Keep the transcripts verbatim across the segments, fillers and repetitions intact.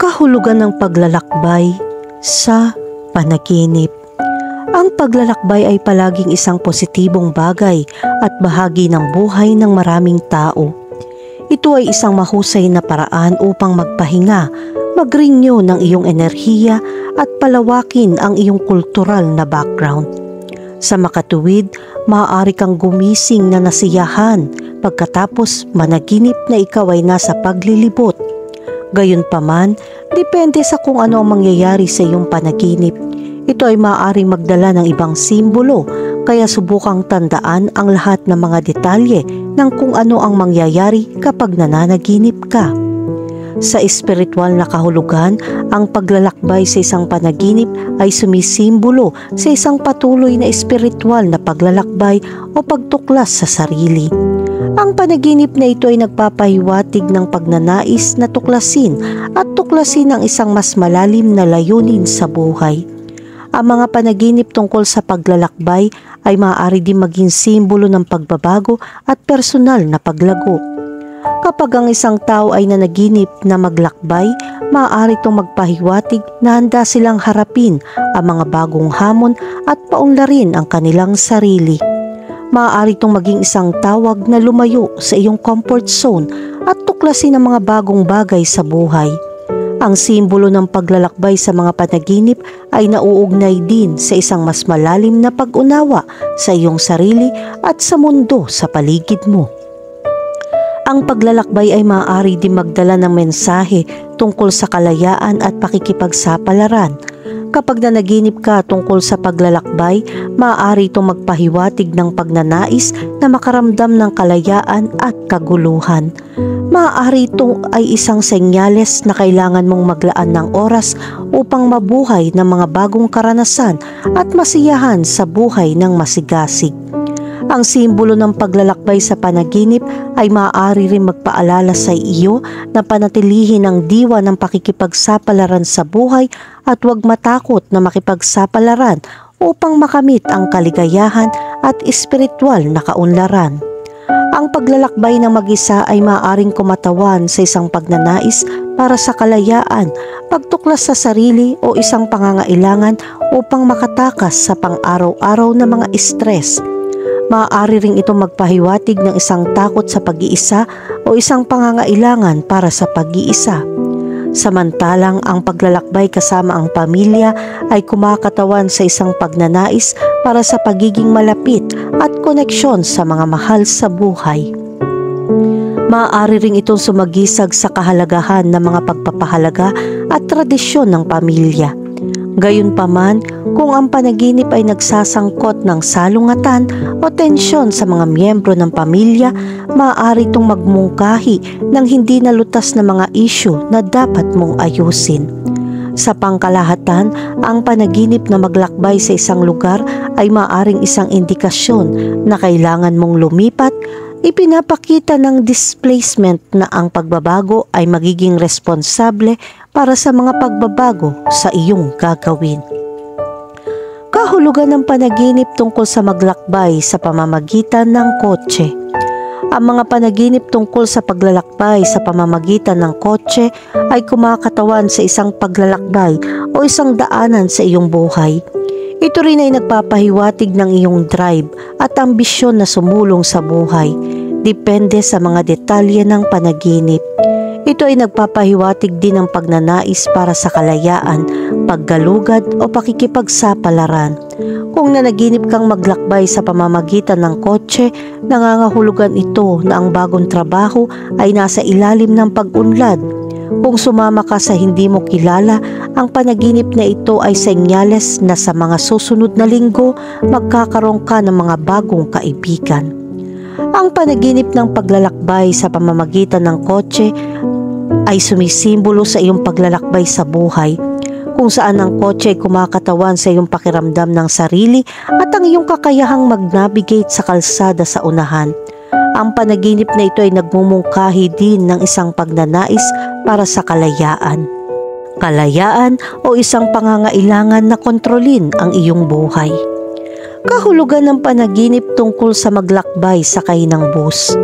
Kahulugan ng paglalakbay sa panaginip. Ang paglalakbay ay palaging isang positibong bagay at bahagi ng buhay ng maraming tao. Ito ay isang mahusay na paraan upang magpahinga, mag-renew ng iyong enerhiya at palawakin ang iyong kultural na background. Sa makatuwid, maaari kang gumising na nasiyahan pagkatapos managinip na ikaw ay nasa paglilibot. Gayunpaman, depende sa kung ano ang mangyayari sa iyong panaginip. Ito ay maaaring magdala ng ibang simbolo, kaya subukang tandaan ang lahat ng mga detalye ng kung ano ang mangyayari kapag nananaginip ka. Sa espiritual na kahulugan, ang paglalakbay sa isang panaginip ay sumisimbolo sa isang patuloy na espiritual na paglalakbay o pagtuklas sa sarili. Ang panaginip na ito ay nagpapahiwatig ng pagnanais na tuklasin at tuklasin ang isang mas malalim na layunin sa buhay. Ang mga panaginip tungkol sa paglalakbay ay maaari din maging simbolo ng pagbabago at personal na paglago. Kapag ang isang tao ay nanaginip na maglakbay, maaari itong magpahiwatig na handa silang harapin ang mga bagong hamon at paunlarin ang kanilang sarili. Maaari itong maging isang tawag na lumayo sa iyong comfort zone at tuklasin ang mga bagong bagay sa buhay. Ang simbolo ng paglalakbay sa mga panaginip ay nauugnay din sa isang mas malalim na pag-unawa sa iyong sarili at sa mundo sa paligid mo. Ang paglalakbay ay maaari din magdala ng mensahe tungkol sa kalayaan at pakikipagsapalaran. Kapag nanaginip ka tungkol sa paglalakbay, maaari itong magpahiwatig ng pagnanais na makaramdam ng kalayaan at kaguluhan. Maaari ito ay isang senyales na kailangan mong maglaan ng oras upang mabuhay ng mga bagong karanasan at masiyahan sa buhay ng masigasig. Ang simbolo ng paglalakbay sa panaginip ay maaari rin magpaalala sa iyo na panatilihin ang diwa ng pakikipagsapalaran sa buhay at huwag matakot na makipagsapalaran upang makamit ang kaligayahan at espiritual na kaunlaran. Ang paglalakbay ng mag-isa ay maaaring kumatawan sa isang pagnanais para sa kalayaan, pagtuklas sa sarili o isang pangangailangan upang makatakas sa pang-araw-araw na mga stress. Maaari ring ito magpahiwatig ng isang takot sa pag-iisa o isang pangangailangan para sa pag-iisa. Samantalang ang paglalakbay kasama ang pamilya ay kumakatawan sa isang pagnanais para sa pagiging malapit at koneksyon sa mga mahal sa buhay. Maaari ring itong sumagisag sa kahalagahan ng mga pagpapahalaga at tradisyon ng pamilya. Gayunpaman, kung ang panaginip ay nagsasangkot ng salungatan o tensyon sa mga miyembro ng pamilya, maaari itong magmungkahi ng hindi nalutas na mga isyu na dapat mong ayusin. Sa pangkalahatan, ang panaginip na maglakbay sa isang lugar ay maaaring isang indikasyon na kailangan mong lumipat. Ipinapakita ng displacement na ang pagbabago ay magiging responsable para sa mga pagbabago sa iyong gagawin. Kahulugan ng panaginip tungkol sa maglakbay sa pamamagitan ng kotse. Ang mga panaginip tungkol sa paglalakbay sa pamamagitan ng kotse ay kumakatawan sa isang paglalakbay o isang daanan sa iyong buhay. Ito rin ay nagpapahiwatig ng iyong drive at ambisyon na sumulong sa buhay, depende sa mga detalye ng panaginip. Ito ay nagpapahiwatig din ng pagnanais para sa kalayaan, paggalugad o pakikipagsapalaran. Kung nanaginip kang maglakbay sa pamamagitan ng kotse, nangangahulugan ito na ang bagong trabaho ay nasa ilalim ng pag-unlad. Kung sumama ka sa hindi mo kilala, ang panaginip na ito ay senyales na sa mga susunod na linggo magkakaroon ka ng mga bagong kaibigan. Ang panaginip ng paglalakbay sa pamamagitan ng kotse ay sumisimbolo sa iyong paglalakbay sa buhay, kung saan ang kotse ay kumakatawan sa iyong pakiramdam ng sarili at ang iyong kakayahang mag-navigate sa kalsada sa unahan. Ang panaginip na ito ay nagmumungkahi din ng isang pagnanais para sa kalayaan. Kalayaan o isang pangangailangan na kontrolin ang iyong buhay. Kahulugan ng panaginip tungkol sa maglakbay sakay ng bus.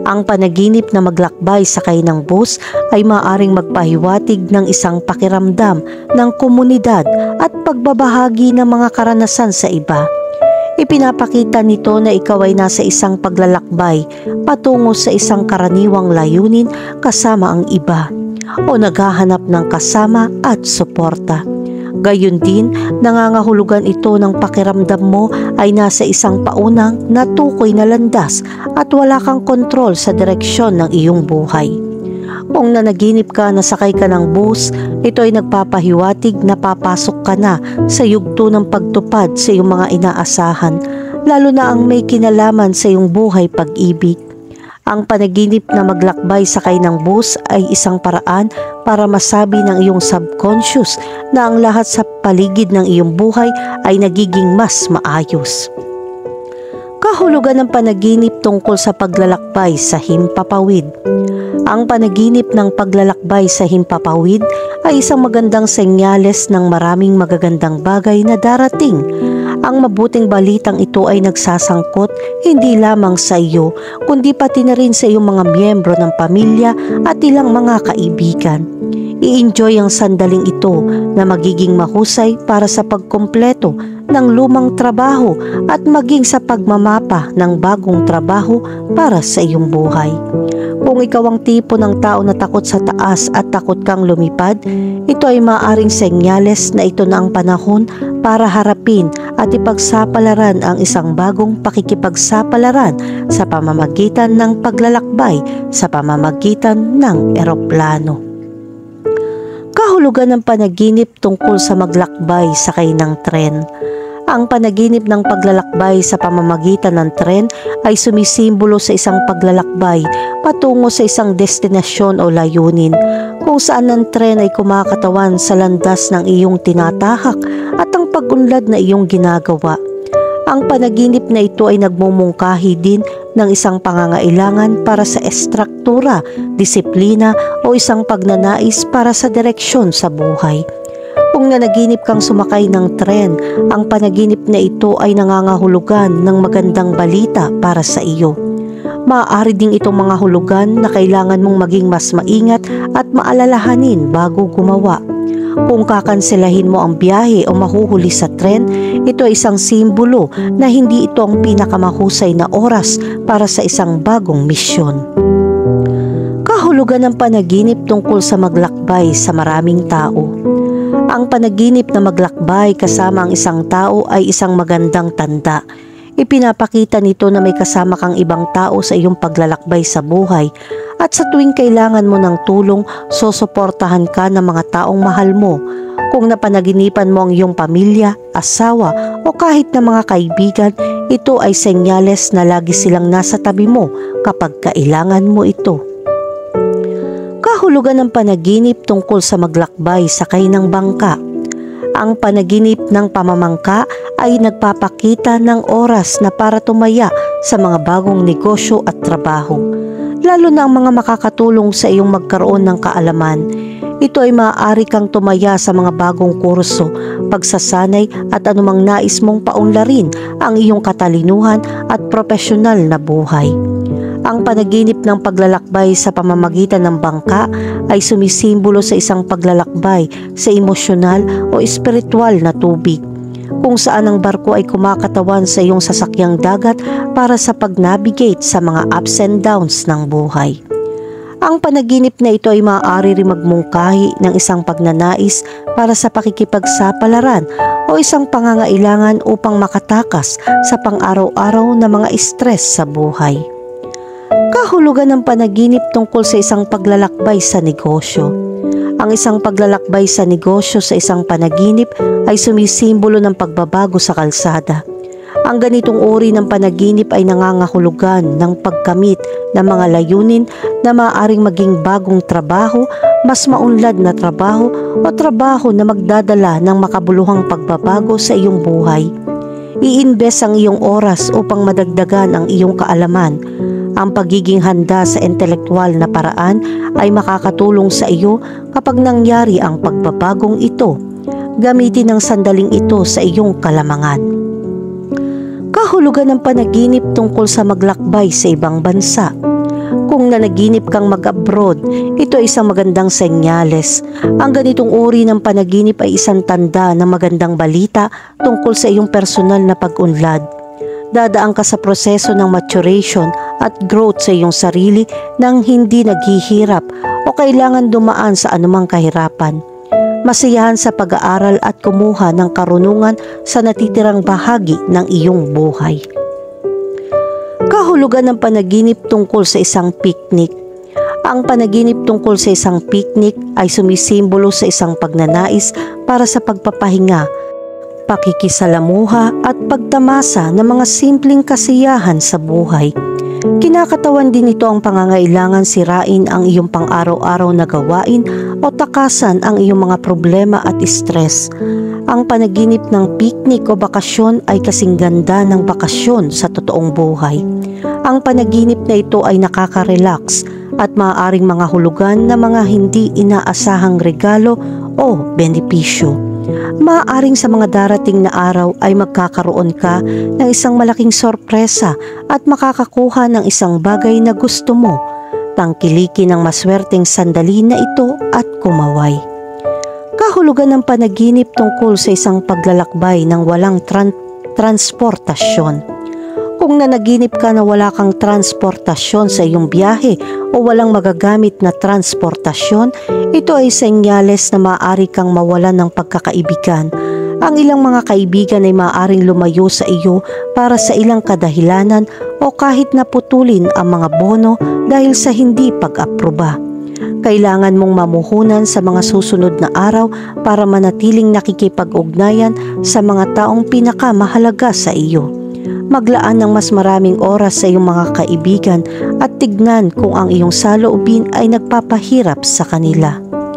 Ang panaginip na maglakbay sakay ng bus ay maaaring magpahiwatig ng isang pakiramdam ng komunidad at pagbabahagi ng mga karanasan sa iba. Ipinapakita nito na ikaw ay nasa isang paglalakbay patungo sa isang karaniwang layunin kasama ang iba o naghahanap ng kasama at suporta. Gayun din, nangangahulugan ito ng pakiramdam mo ay nasa isang paunang natukoy na landas at wala kang kontrol sa direksyon ng iyong buhay. Kung nanaginip ka na sakay ka ng bus, ito ay nagpapahiwatig na papasok ka na sa yugto ng pagtupad sa iyong mga inaasahan, lalo na ang may kinalaman sa iyong buhay pag-ibig. Ang panaginip na maglakbay sakay ng bus ay isang paraan para masabi ng iyong subconscious na ang lahat sa paligid ng iyong buhay ay nagiging mas maayos. Kahulugan ng panaginip tungkol sa paglalakbay sa himpapawid. Ang panaginip ng paglalakbay sa himpapawid ay isang magandang senyales ng maraming magagandang bagay na darating. Ang mabuting balitang ito ay nagsasangkot hindi lamang sa iyo, kundi pati na rin sa iyong mga miyembro ng pamilya at ilang mga kaibigan. I-enjoy ang sandaling ito na magiging mahusay para sa pagkumpleto ng lumang trabaho at maging sa pagmamapa ng bagong trabaho para sa iyong buhay. Kung ikaw ang tipo ng tao na takot sa taas at takot kang lumipad, ito ay maaaring senyales na ito na ang panahon para harapin at ipagsapalaran ang isang bagong pakikipagsapalaran sa pamamagitan ng paglalakbay sa pamamagitan ng eroplano. Kahulugan ng panaginip tungkol sa maglakbay sakay ng tren. Ang panaginip ng paglalakbay sa pamamagitan ng tren ay sumisimbolo sa isang paglalakbay patungo sa isang destinasyon o layunin, kung saan ang tren ay kumakatawan sa landas ng iyong tinatahak at ang pag-unlad na iyong ginagawa. Ang panaginip na ito ay nagmumungkahi din ng isang pangangailangan para sa estruktura, disiplina o isang pagnanais para sa direksyon sa buhay. Kung nanaginip kang sumakay ng tren, ang panaginip na ito ay nangangahulugan ng magandang balita para sa iyo. Maaari ding itong mga hulugan na kailangan mong maging mas maingat at maalalahanin bago gumawa. Kung kakanselahin mo ang biyahe o mahuhuli sa tren, ito ay isang simbolo na hindi ito ang pinakamahusay na oras para sa isang bagong misyon. Kahulugan ng panaginip tungkol sa maglakbay sa maraming tao. Ang panaginip na maglakbay kasama ang isang tao ay isang magandang tanda. Ipinapakita nito na may kasama kang ibang tao sa iyong paglalakbay sa buhay at sa tuwing kailangan mo ng tulong, susuportahan ka ng mga taong mahal mo. Kung napanaginipan mo ang iyong pamilya, asawa o kahit na mga kaibigan, ito ay senyales na lagi silang nasa tabi mo kapag kailangan mo ito. Kahulugan ng panaginip tungkol sa maglakbay sakay ng bangka. Ang panaginip ng pamamangka ay nagpapakita ng oras na para tumaya sa mga bagong negosyo at trabaho, lalo na ang mga makakatulong sa iyong magkaroon ng kaalaman. Ito ay maaari kang tumaya sa mga bagong kurso, pagsasanay at anumang nais mong paunlarin ang iyong katalinuhan at profesional na buhay. Ang panaginip ng paglalakbay sa pamamagitan ng bangka ay sumisimbolo sa isang paglalakbay sa emosyonal o espiritual na tubig, kung saan ang barko ay kumakatawan sa iyong sasakyang dagat para sa pag-navigate sa mga ups and downs ng buhay. Ang panaginip na ito ay maaari rin magmungkahi ng isang pagnanais para sa pakikipagsapalaran o isang pangangailangan upang makatakas sa pang-araw-araw na mga stress sa buhay. Kahulugan ng panaginip tungkol sa isang paglalakbay sa negosyo. Ang isang paglalakbay sa negosyo sa isang panaginip ay sumisimbolo ng pagbabago sa kalsada. Ang ganitong uri ng panaginip ay nangangahulugan ng pagkamit ng mga layunin na maaaring maging bagong trabaho, mas maunlad na trabaho o trabaho na magdadala ng makabuluhang pagbabago sa iyong buhay. I-invest ang iyong oras upang madagdagan ang iyong kaalaman. Ang pagiging handa sa intelektual na paraan ay makakatulong sa iyo kapag nangyari ang pagbabagong ito. Gamitin ang sandaling ito sa iyong kalamangan. Kahulugan ng panaginip tungkol sa maglakbay sa ibang bansa. Kung nanaginip kang mag-abroad, ito ay isang magandang senyales. Ang ganitong uri ng panaginip ay isang tanda ng magandang balita tungkol sa iyong personal na pag-unlad. Dadaan ka sa proseso ng maturation at growth sa iyong sarili nang hindi naghihirap o kailangan dumaan sa anumang kahirapan. Masiyahan sa pag-aaral at kumuha ng karunungan sa natitirang bahagi ng iyong buhay. Kahulugan ng panaginip tungkol sa isang picnic. Ang panaginip tungkol sa isang picnic ay sumisimbolo sa isang pagnanais para sa pagpapahinga, pakikisalamuha at pagtamasa ng mga simpleng kasiyahan sa buhay. Kinakatawan din ito ang pangangailangan sirain ang iyong pang-araw-araw na gawain o takasan ang iyong mga problema at stress. Ang panaginip ng picnic o bakasyon ay kasing ganda ng bakasyon sa totoong buhay. Ang panaginip na ito ay nakaka-relax at maaaring mga hulugan na mga hindi inaasahang regalo o benepisyo. Maaaring sa mga darating na araw ay magkakaroon ka ng isang malaking sorpresa at makakakuha ng isang bagay na gusto mo. Tangkilikin ang maswerteng sandali na ito at kumaway. Kahulugan ng panaginip tungkol sa isang paglalakbay ng walang tran- transportasyon. Kung nanaginip ka na wala kang transportasyon sa iyong biyahe o walang magagamit na transportasyon, ito ay senyales na maaari kang mawalan ng pagkakaibigan. Ang ilang mga kaibigan ay maaaring lumayo sa iyo para sa ilang kadahilanan o kahit naputulin ang mga bono dahil sa hindi pag-aproba. Kailangan mong mamuhunan sa mga susunod na araw para manatiling nakikipag-ugnayan sa mga taong pinakamahalaga sa iyo. Maglaan ng mas maraming oras sa iyong mga kaibigan at tignan kung ang iyong saloobin ay nagpapahirap sa kanila.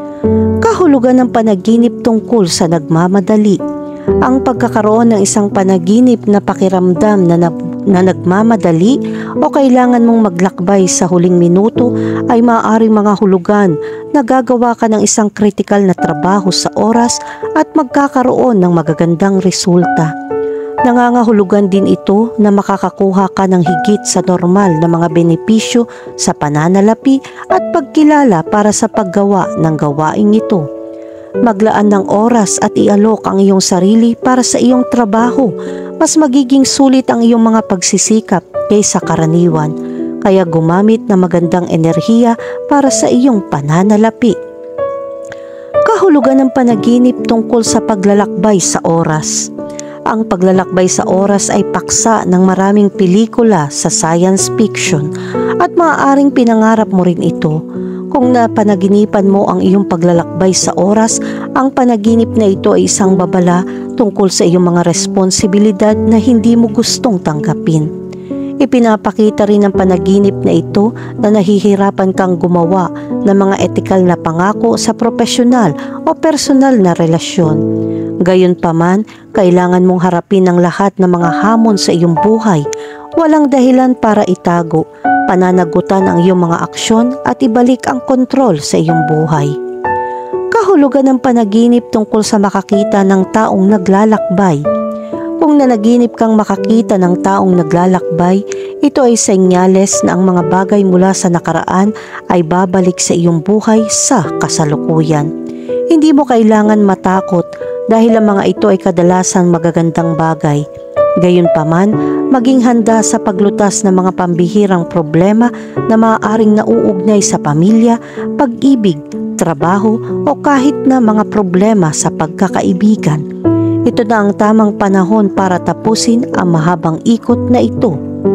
Kahulugan ng panaginip tungkol sa nagmamadali. Ang pagkakaroon ng isang panaginip na pakiramdam na, na, na nagmamadali o kailangan mong maglakbay sa huling minuto ay maaaring mga hulugan na gagawa ka ng isang kritikal na trabaho sa oras at magkakaroon ng magagandang resulta. Nangangahulugan din ito na makakakuha ka ng higit sa normal na mga benepisyo sa pananalapi at pagkilala para sa paggawa ng gawaing ito. Maglaan ng oras at ialok ang iyong sarili para sa iyong trabaho. Mas magiging sulit ang iyong mga pagsisikap kaysa karaniwan, kaya gumamit ng magandang enerhiya para sa iyong pananalapi. Kahulugan ng panaginip tungkol sa paglalakbay sa oras. Ang paglalakbay sa oras ay paksa ng maraming pelikula sa science fiction at maaaring pinangarap mo rin ito. Kung napanaginipan mo ang iyong paglalakbay sa oras, ang panaginip na ito ay isang babala tungkol sa iyong mga responsibilidad na hindi mo gustong tanggapin. Ipinapakita rin ng panaginip na ito na nahihirapan kang gumawa ng mga etikal na pangako sa profesional o personal na relasyon. Gayunpaman, kailangan mong harapin ang lahat ng mga hamon sa iyong buhay. Walang dahilan para itago, pananagutan ang iyong mga aksyon at ibalik ang kontrol sa iyong buhay. Kahulugan ng panaginip tungkol sa makakita ng taong naglalakbay. Kung nanaginip kang makakita ng taong naglalakbay, ito ay senyales na ang mga bagay mula sa nakaraan ay babalik sa iyong buhay sa kasalukuyan. Hindi mo kailangan matakot dahil ang mga ito ay kadalasang magagandang bagay. Gayunpaman, maging handa sa paglutas ng mga pambihirang problema na maaaring nauugnay sa pamilya, pag-ibig, trabaho o kahit na mga problema sa pagkakaibigan. Ito na ang tamang panahon para tapusin ang mahabang ikot na ito.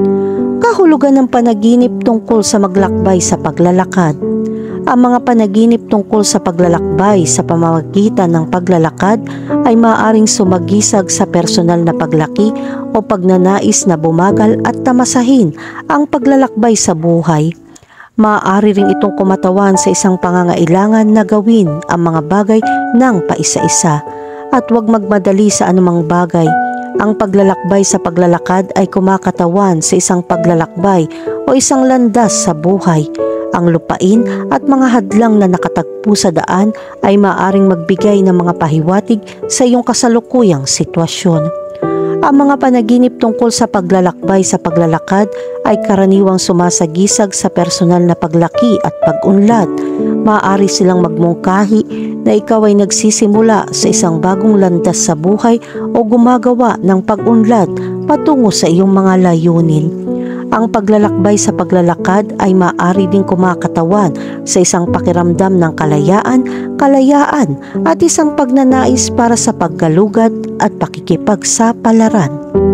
Kahulugan ng panaginip tungkol sa maglakbay sa paglalakad. Ang mga panaginip tungkol sa paglalakbay sa pamamagitan ng paglalakad ay maaaring sumagisag sa personal na paglaki o pagnanais na bumagal at tamasahin ang paglalakbay sa buhay. Maaari rin itong kumatawan sa isang pangangailangan na gawin ang mga bagay ng paisa-isa at huwag magmadali sa anumang bagay. Ang paglalakbay sa paglalakad ay kumakatawan sa isang paglalakbay o isang landas sa buhay. Ang lupain at mga hadlang na nakatagpo sa daan ay maaaring magbigay ng mga pahiwatig sa iyong kasalukuyang sitwasyon. Ang mga panaginip tungkol sa paglalakbay sa paglalakad ay karaniwang sumasagisag sa personal na paglaki at pag-unlad. Maaari silang magmungkahi na ikaw ay nagsisimula sa isang bagong landas sa buhay o gumagawa ng pag-unlad patungo sa iyong mga layunin. Ang paglalakbay sa paglalakad ay maaari ding kumakatawan sa isang pakiramdam ng kalayaan, kalayaan at isang pagnanais para sa paggalugad at pakikipagsapalaran.